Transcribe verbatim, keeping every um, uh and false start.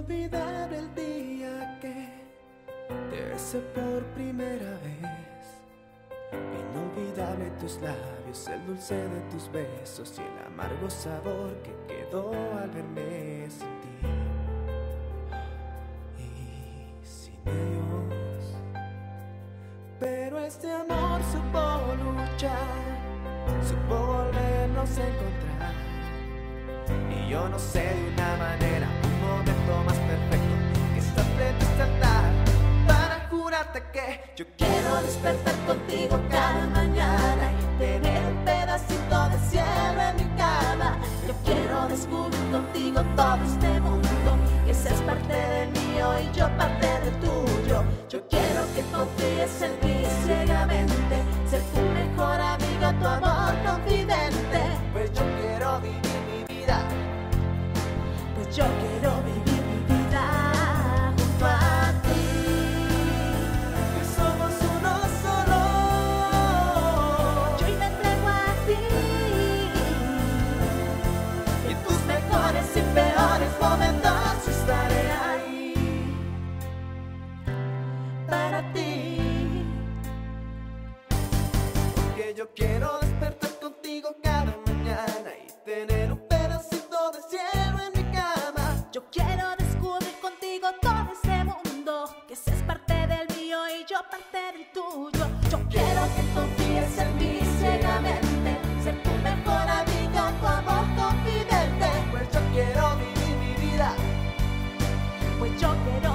Inolvidable el día que te besé por primera vez. Inolvidable tus labios, el dulce de tus besos y el amargo sabor que quedó al verme sin ti y sin ellos. Pero este amor supo luchar, supo volvernos a encontrar. Y yo no sé de una manera, un momento más perfecto que estar frente a este altar para jurarte que yo quiero despertar contigo cada mañana y tener un pedacito de cielo en mi cama. Yo quiero descubrir contigo todo este mundo, que seas parte del mío y yo parte del tuyo. Yo quiero que confíes en mí ciegamente, ser tu mejor amigo, tu amor confidente. Pues yo quiero vivir mi vida, pues yo quiero vivir mi vida junto a ti. Que somos uno solo, yo hoy me entrego a ti. Y en tus mejores y peores momentos estaré ahí para ti. Porque yo quiero despertar contigo cada mañana y tener un pedacito de cielo en mi cama. Yo quiero descubrir contigo todo ese mundo, que seas parte del mío y yo parte del tuyo. Yo quiero que confíes en mí ciegamente, ser tu mejor amiga, tu amor confidente. Pues yo quiero vivir mi vida, Pues yo quiero